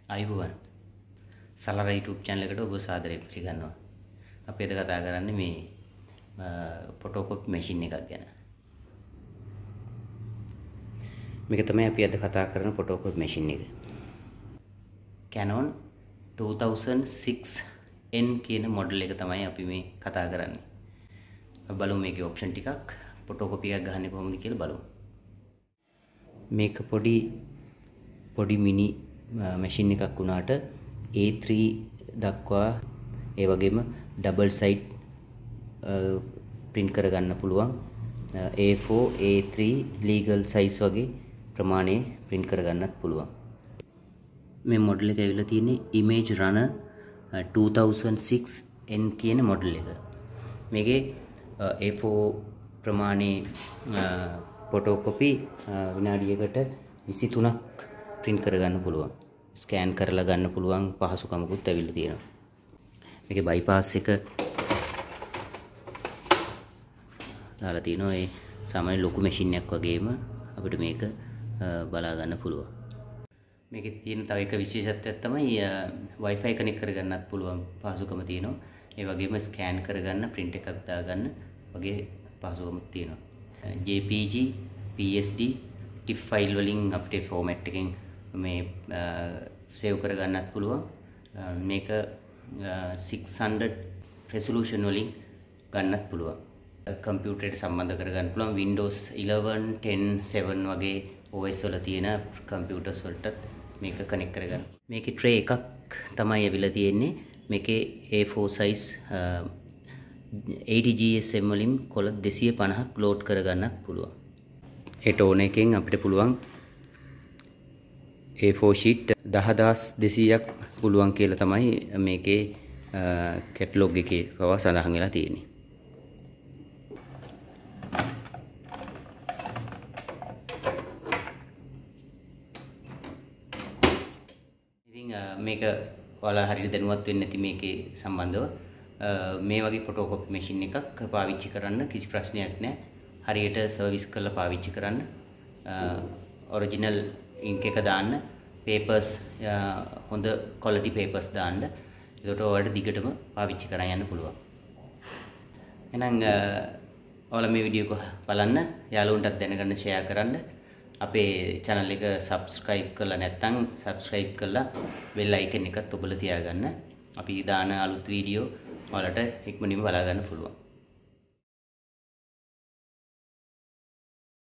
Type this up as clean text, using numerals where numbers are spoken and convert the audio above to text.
අයිබෝවන් සලර YouTube channel එකට ඔබ සාදරයෙන් පිළිගන්නවා. අපි අද කතා කරන්නේ මේ ෆොටෝකොපි මැෂින් එකක් ගැන. මේක තමයි අපි අද කතා කරන ෆොටෝකොපි මැෂින් එක. Canon 2006N කියන මොඩල් එක තමයි අපි මේ කතා කරන්නේ. අපි බලමු මේකේ ඔප්ෂන් ටිකක් ෆොටෝකොපි එකක් ගහන්නේ කොහොමද කියලා බලමු. මේක පොඩි මිනි මැෂින් එකක් වුණාට A3 දක්වා ඒ වගේම ඩබල් සයිඩ් print කරගන්න පුළුවන්. A4 A3 legal size වගේ ප්‍රමාණය print කරගන්නත් පුළුවන්. මේ මොඩල් එක ඇවිල්ලා තියෙන්නේ Image Runner 2006N කියන මොඩල් එක. මේකේ A4 ප්‍රමාණයේ ෆොටෝකොපි විනාඩියකට 23ක් print කරගන්න පුළුවන්. ස්කෑන් කරලා ගන්න පුළුවන් පහසුකමකුත් ඇවිල්ලා තියෙනවා. මේකේ බයිපාස් එක දාලා තිනවා. ඒ සාමාන්‍ය ලොකු මැෂින් එකක් වගේම අපිට මේක බලා ගන්න පුළුවන්. මේකේ තියෙන තව එක විශේෂත්වයක් තමයි Wi-Fi කනෙක්ට් කරගන්නත් පුළුවන් පහසුකම තියෙනවා. ඒ වගේම ස්කෑන් කරගන්න print එකක් දාගන්න වගේ පහසුකමක් තියෙනවා. JPG, PSD, TIFF ෆයිල් වලින් අපිට ෆෝමැට් එකෙන් මේ සේව් කරගන්නත් පුළුවන්. මේක 600 resolution වලින් ගන්නත් පුළුවන්. කම්පියුටරයට සම්බන්ධ කරගන්න පුළුවන්. Windows 11, 10, 7 වගේ OS වල තියෙන කම්පියුටර්ස් වලට මේක කනෙක්ට් කරගන්න. මේකේ ට්‍රේ එකක් තමයි ඇවිල්ලා තියෙන්නේ. මේකේ A4 size 80 GSM වලින් කොළ 250ක් ලෝඩ් කරගන්නත් පුළුවන්. ඒ ටෝන් එකෙන් අපිට පුළුවන් A4 sheet 10200ක් පුළුවන් කියලා තමයි මේකේ කැටලොග් එකේ පවා සඳහන් වෙලා තියෙන්නේ. ඉතින් මේක ඔයාලා හරියට දැනුවත් වෙන්නේ නැති මේකේ සම්බන්ධව මේ වගේ ෆොටෝකොපි මැෂින් එකක් පාවිච්චි කරන්න කිසි ප්‍රශ්නයක් නැහැ. හරියට සර්විස් කරලා පාවිච්චි කරන්න. ඔරිජිනල් ඉන්ක් එක දාන්න, papers හොඳ quality papers දාන්න. ඒකට ඔයාලට දිගටම පාවිච්චි කරන් යන්න පුළුවන්. එහෙනම් ඔයාලා මේ වීඩියෝ එක බලන්න, යාළුවන්ටත් දැනගන්න share කරන්න. අපේ channel එක subscribe කරලා නැත්නම් subscribe කරලා bell icon එකත් ඔබලා තියාගන්න. අපි දාන අලුත් වීඩියෝ ඔයාලට ඉක්මනින්ම බලා ගන්න පුළුවන්.